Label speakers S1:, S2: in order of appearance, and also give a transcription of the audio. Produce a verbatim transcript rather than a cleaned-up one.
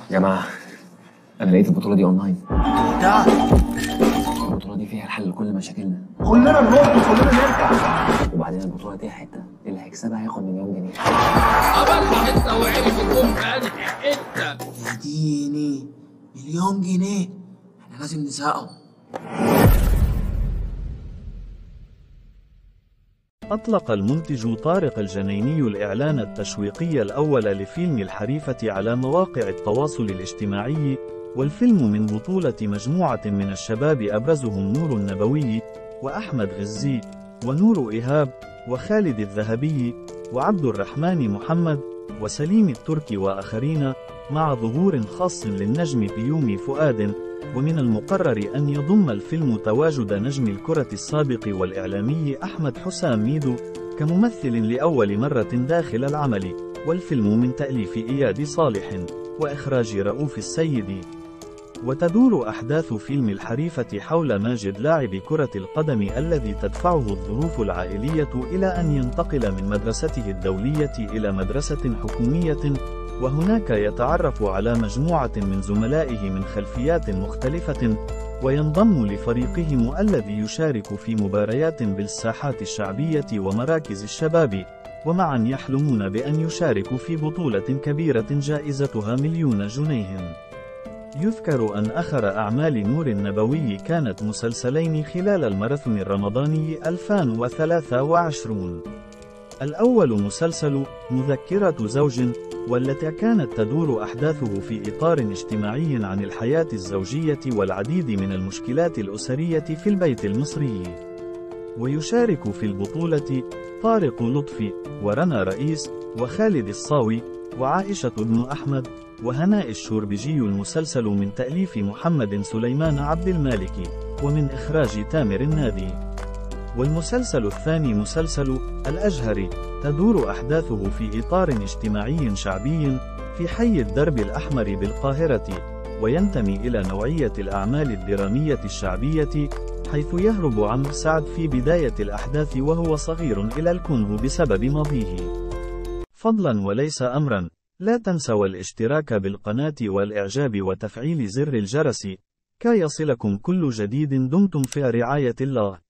S1: يا جماعة، أنا لقيت البطولة دي أونلاين.
S2: ده
S1: البطولة دي فيها الحل لكل مشاكلنا.
S2: كلنا نروح وكلنا نرجع.
S1: وبعدين البطولة دي حتة اللي هيكسبها هياخد مليون جنيه.
S3: عمل حته وعرف يكون في انهي حته.
S2: يا ديني، مليون جنيه، احنا لازم نساقه.
S4: أطلق المنتج طارق الجنيني الإعلان التشويقي الأول لفيلم الحريفة على مواقع التواصل الاجتماعي، والفيلم من بطولة مجموعة من الشباب أبرزهم نور النبوي، وأحمد غزي، ونور إيهاب، وخالد الذهبي، وعبد الرحمن محمد، وسليم التركي وآخرين، مع ظهور خاص للنجم بيومي فؤاد. ومن المقرر أن يضم الفيلم تواجد نجم الكرة السابق والإعلامي أحمد حسام ميدو كممثل لأول مرة داخل العمل، والفيلم من تأليف إياد صالح وإخراج رؤوف السيد. وتدور أحداث فيلم الحريفة حول ماجد لاعب كرة القدم الذي تدفعه الظروف العائلية إلى أن ينتقل من مدرسته الدولية إلى مدرسة حكومية، وهناك يتعرف على مجموعة من زملائه من خلفيات مختلفة، وينضم لفريقهم الذي يشارك في مباريات بالساحات الشعبية ومراكز الشباب، ومعا يحلمون بأن يشاركوا في بطولة كبيرة جائزتها مليون جنيه. يذكر أن آخر أعمال نور النبوي كانت مسلسلين خلال الماراثون الرمضاني ألفين وثلاثة وعشرين. الأول مسلسل مذكرة زوج، والتي كانت تدور أحداثه في إطار اجتماعي عن الحياة الزوجية والعديد من المشكلات الأسرية في البيت المصري. ويشارك في البطولة طارق لطفي، ورنا رئيس، وخالد الصاوي، وعائشة بن أحمد، وهناء الشوربجي. المسلسل من تأليف محمد سليمان عبد المالك، ومن إخراج تامر النادي. والمسلسل الثاني مسلسل الأجهري، تدور أحداثه في إطار اجتماعي شعبي في حي الدرب الأحمر بالقاهرة، وينتمي إلى نوعية الأعمال الدرامية الشعبية، حيث يهرب عمرو سعد في بداية الأحداث وهو صغير إلى الكونغو بسبب ماضيه. فضلا وليس أمرا، لا تنسوا الاشتراك بالقناة والإعجاب وتفعيل زر الجرس كي يصلكم كل جديد. دمتم في رعاية الله.